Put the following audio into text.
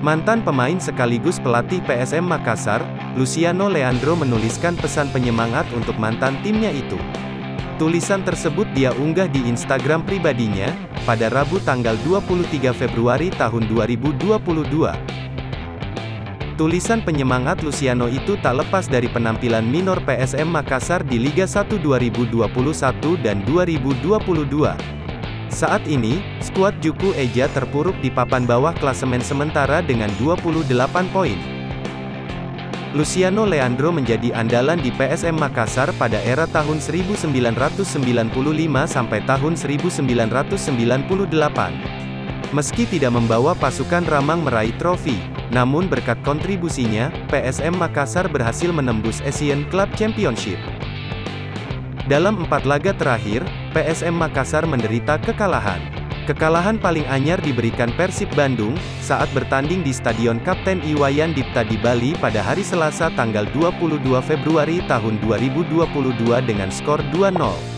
Mantan pemain sekaligus pelatih PSM Makassar, Luciano Leandro menuliskan pesan penyemangat untuk mantan timnya itu. Tulisan tersebut dia unggah di Instagram pribadinya, pada Rabu tanggal 23 Februari tahun 2022. Tulisan penyemangat Luciano itu tak lepas dari penampilan minor PSM Makassar di Liga 1 2021 dan 2022. Saat ini, skuad Juku Eja terpuruk di papan bawah klasemen sementara dengan 28 poin. Luciano Leandro menjadi andalan di PSM Makassar pada era tahun 1995 sampai tahun 1998. Meski tidak membawa pasukan Ramang meraih trofi, namun berkat kontribusinya, PSM Makassar berhasil menembus Asian Club Championship. Dalam 4 laga terakhir, PSM Makassar menderita kekalahan. Kekalahan paling anyar diberikan Persib Bandung, saat bertanding di Stadion Kapten Iwayan Dipta di Bali pada hari Selasa tanggal 22 Februari tahun 2022 dengan skor 2-0.